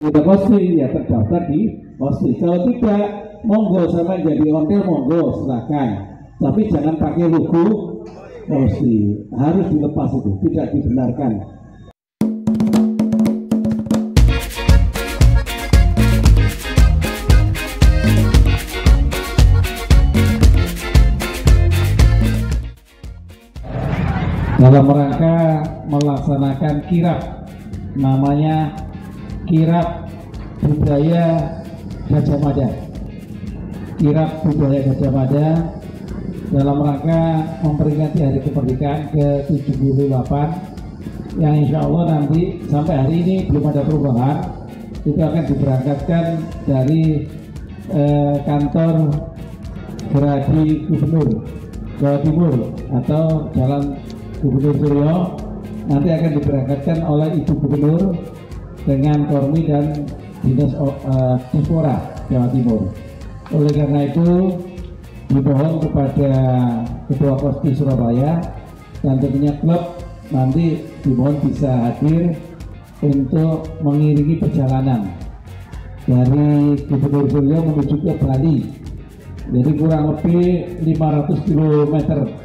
Kita pasti ya terdaftar di pasti. Kalau tidak, monggo sama jadi ontel, monggo silakan. Tapi jangan pakai logo pasti. Harus dilepas itu, tidak dibenarkan. Dalam rangka melaksanakan kirab, namanya kirab budaya Gajah Mada. Kirab budaya Gajah Mada dalam rangka memperingati Hari Kemerdekaan ke-78 yang insya Allah nanti sampai hari ini belum ada perubahan. Itu akan diberangkatkan dari kantor Gerhadi Gubernur Jawa Timur atau Jalan Gubernur Suryo, nanti akan diberangkatkan oleh Ibu Gubernur dengan Kormi dan Dinas Dispora Jawa Timur. Oleh karena itu dimohon kepada Ketua Kosti Surabaya dan tentunya klub nanti dimohon bisa hadir untuk mengiringi perjalanan dari Gubernur Suryo menuju ke Bali. Jadi kurang lebih 500 km.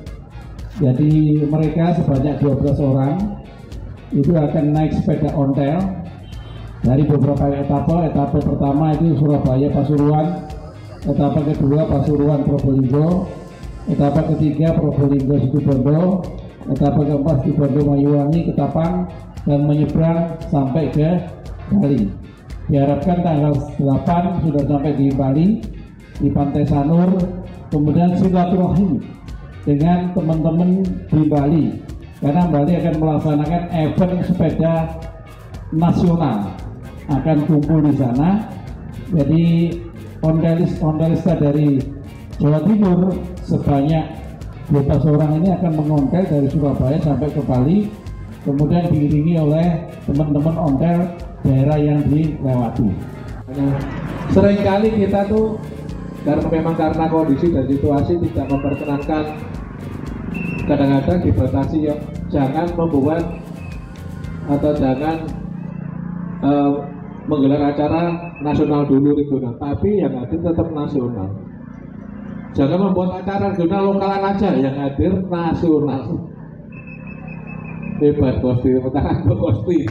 Jadi mereka sebanyak 12 orang itu akan naik sepeda ontel dari beberapa etapa. Etapa pertama itu Surabaya Pasuruan, etapa kedua Pasuruan Probolinggo, etapa ketiga Probolinggo Situbondo, etapa keempat Situbondo Mayuwangi Ketapang, dan menyeberang sampai ke Bali. Diharapkan tanggal 8 sudah sampai di Bali, di Pantai Sanur, kemudian silaturahmi dengan teman-teman di Bali, karena Bali akan melaksanakan event sepeda nasional, akan kumpul di sana. Jadi ontelista dari Jawa Timur sebanyak 12 orang ini akan mengontel dari Surabaya sampai ke Bali, kemudian diiringi oleh teman-teman ontel daerah yang dilewati. Seringkali kita tuh karena kondisi dan situasi tidak memperkenankan, kadang-kadang dibatasi ya, jangan membuat atau jangan menggelar acara nasional dulu regional, tapi yang hadir tetap nasional. Jangan membuat acara regional lokalan aja, yang hadir nasional. Hebat Kosti, tangan Kosti.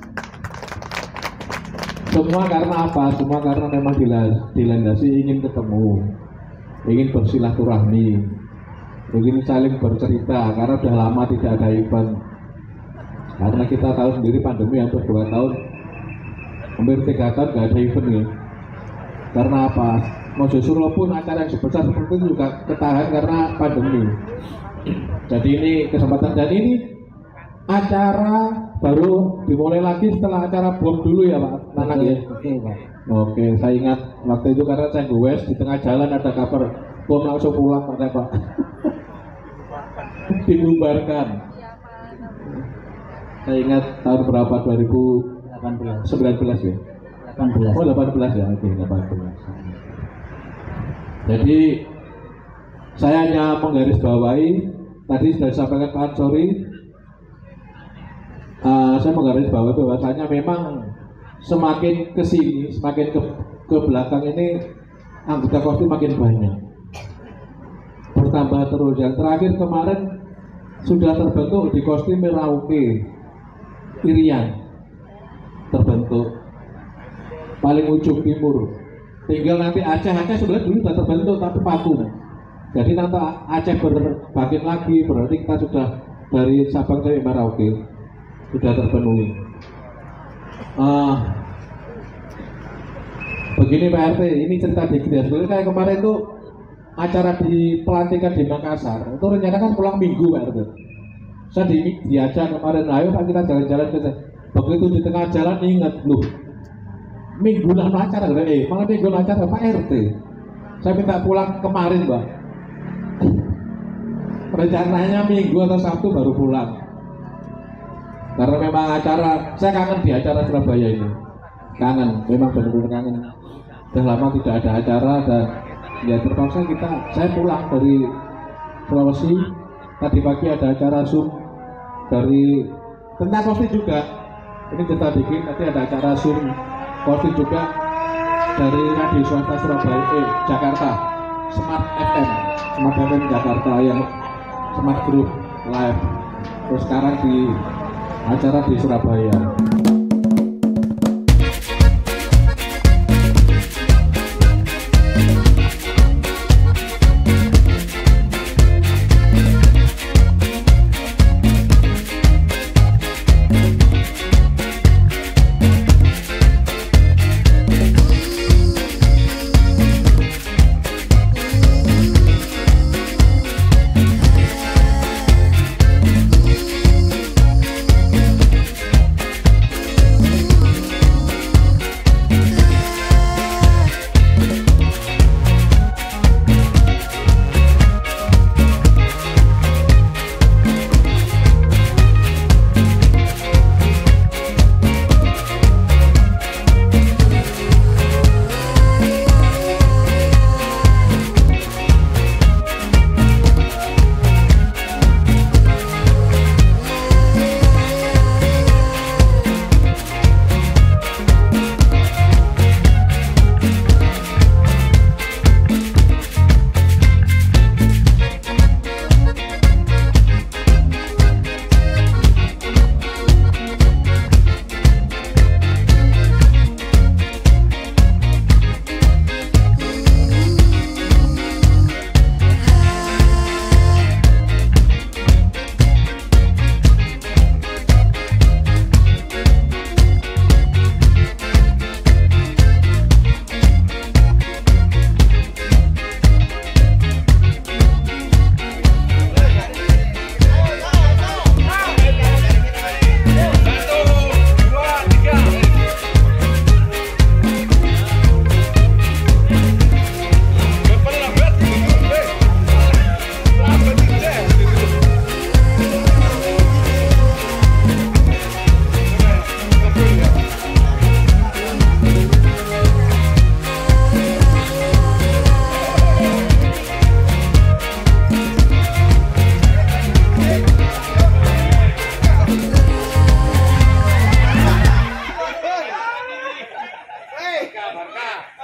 Semua karena apa? Semua karena memang dilandasi ingin ketemu, ingin bersilaturahmi, ingin saling bercerita, karena sudah lama tidak ada event. Karena kita tahu sendiri pandemi hampir 2 tahun, hampir 3 tahun nggak ada event ya. Karena apa? Mojosuro pun acara yang sebesar seperti itu juga ketahan karena pandemi. Jadi ini kesempatan, dan ini acara baru dimulai lagi setelah acara bom dulu ya Pak Nanang ya. Oke, saya ingat waktu itu karena saya goes di tengah jalan ada kabar bom, langsung pulang Pak. Dibubarkan. Saya ingat tahun berapa, 2019 ya? 18. Oh 18 ya, oke 18. Jadi saya hanya menggarisbawahi, tadi sudah disampaikan Pak Ansori, saya menggarisbawahi bahwasanya memang semakin kesini, semakin ke belakang ini anggota Kosti makin banyak, bertambah terus. Yang terakhir kemarin sudah terbentuk di Kosti Merauke, Irian terbentuk paling ujung timur. Tinggal nanti Aceh sebenarnya dulu sudah terbentuk tapi vakum. Jadi nanti Aceh berbangkit lagi, berarti kita sudah dari Sabang sampai Merauke sudah terpenuhi. Begini Pak RT, ini cerita dikit ya. Sebenarnya kayak kemarin tuh acara di pelantikan di Makassar, itu rencana kan pulang minggu Pak RT. Saya diajak kemarin, ayo Pak kita jalan-jalan ke. Begitu di tengah jalan ingat, loh mingguan acara, malah mingguan acara Pak RT. Saya minta pulang kemarin Mbak. Rencananya minggu atau Sabtu baru pulang. Karena memang acara, saya kangen di acara Surabaya ini. Kangen, memang benar-benar kangen. Sudah lama tidak ada acara dan ya terpaksa saya pulang dari Sulawesi. Tadi pagi ada acara Zoom dari tentang Kosti juga. Ini cerita dikit, nanti ada acara Zoom Korti juga dari Radio Swasta Surabaya Jakarta, Smart FM Jakarta yang Smart Group Live. Terus sekarang di acara di Surabaya. Barca.